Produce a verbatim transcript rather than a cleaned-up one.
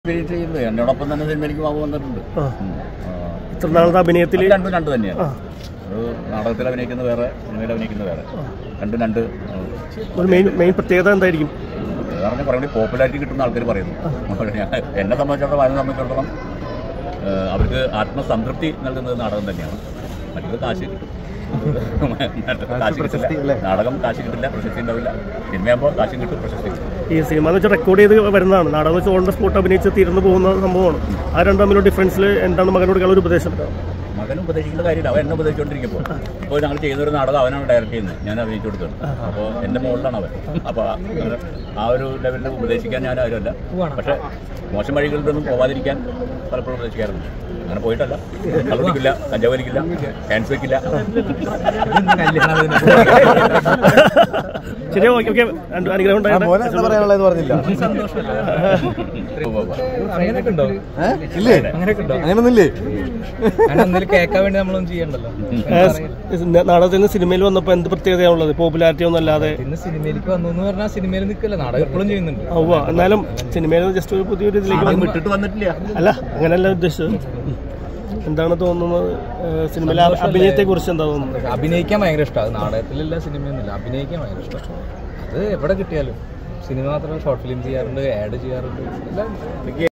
എന്നോടൊപ്പം തന്നെ സിനിമയിലേക്ക് ബാബു വന്നിട്ടുണ്ട്. ഇത്ര നാളത്തെ അഭിനയത്തിൽ രണ്ടും രണ്ട് തന്നെയാണ്. ഒരു നാടകത്തിൽ അഭിനയിക്കുന്നത് വേറെ, സിനിമയിൽ അഭിനയിക്കുന്നത് വേറെ, രണ്ടും രണ്ട്. ഒരു മെയിൻ മെയിൻ പ്രത്യേകത എന്തായിരിക്കും? പറഞ്ഞാൽ കുറേ കൂടി പോപ്പുലാരിറ്റി കിട്ടുന്ന ആൾക്കാർ പറയുന്നു. എന്നെ സംബന്ധിച്ചിടത്തോളം അതിനെ സംബന്ധിച്ചിടത്തോളം അവർക്ക് ആത്മസംതൃപ്തി നൽകുന്നത് നാടകം തന്നെയാണ്. മറ്റൊരു കാശ് കിട്ടും. കാശ് കിട്ടില്ല, നാടകം കാശ് കിട്ടില്ല, പ്രശസ്തി ഉണ്ടാവില്ല. സിനിമയാകുമ്പോൾ കാശും കിട്ടും, പ്രശസ്തി കിട്ടും. ഈ സിനിമ എന്ന് വെച്ചാൽ റെക്കോർഡ് ചെയ്ത് വരുന്നതാണ്. നാടകം വെച്ച് ഓൺ ദ സ്പോട്ട് അഭിനയിച്ച് തീർന്നു പോകുന്ന സംഭവമാണ്. ആ രണ്ടും തമ്മിലുള്ള ഡിഫറൻസിൽ എന്താണ് മകനോട് ഒരു ഉപദേശം? മകൻ ഉപദേശിക്കുന്ന കാര്യമില്ല, അവൻ എന്നെ ഉപദേശിച്ചുകൊണ്ടിരിക്കുമ്പോൾ. ഇപ്പോൾ ഞങ്ങൾ ചെയ്യുന്നൊരു നാടകം അവനാണ് ഡയറക്റ്റ് ചെയ്യുന്നത്, ഞാൻ അഭിനയിച്ചു കൊടുക്കുന്നത്. അപ്പോൾ എൻ്റെ മുകളിലാണ് അവൻ. അപ്പോൾ ആ ഒരു ലെവലിൽ ഉപദേശിക്കാൻ ഞാൻ ആരുമല്ല. പക്ഷേ മോശം വഴികളിൽ നിന്നും പോവാതിരിക്കാൻ പലപ്പോഴും ഉപദേശിക്കാറുണ്ട്. അങ്ങനെ പോയിട്ടല്ല. കളിക്കില്ല, കഞ്ചാവ് വലിക്കില്ല, ക്യാൻസർ വയ്ക്കില്ല. ശരി, ഓക്കെ ഓക്കെ. അനുഗ്രഹം ഉണ്ടായിരുന്നു. നാടകത്തിൽ നിന്ന് സിനിമയിൽ വന്നപ്പോ എന്ത് പ്രത്യേകതയാണുള്ളത്? പോപ്പുലാരിറ്റി ഒന്നും അല്ലാതെ സിനിമയിലേക്ക് വന്നു എന്ന് പറഞ്ഞാൽ സിനിമയിൽ നിൽക്കില്ല, നാടകം എപ്പോഴും ചെയ്യുന്നുണ്ട്. ഔവ, എന്നാലും സിനിമയിൽ ജസ്റ്റ് ഒരു പുതിയൊരു ഇതിലേക്ക് വിട്ടിട്ട് വന്നിട്ടില്ല. അല്ല, അങ്ങനെയല്ല ഉദ്ദേശിച്ചത്. എന്താണ് തോന്നുന്നത് സിനിമയിലെ അഭിനയത്തെ കുറിച്ച്? എന്താ തോന്നുന്നത്? അഭിനയിക്കാൻ ഭയങ്കര ഇഷ്ടമാണ്. നാടകത്തിലല്ല, സിനിമയൊന്നുമില്ല, അഭിനയിക്കാൻ ഭയങ്കര ഇഷ്ടമാണ്. അത് എവിടെ കിട്ടിയാലും. സിനിമ മാത്രമല്ല, ഷോർട്ട് ഫിലിം ചെയ്യാറുണ്ട്, ആഡ് ചെയ്യാറുണ്ട്, എല്ലാം.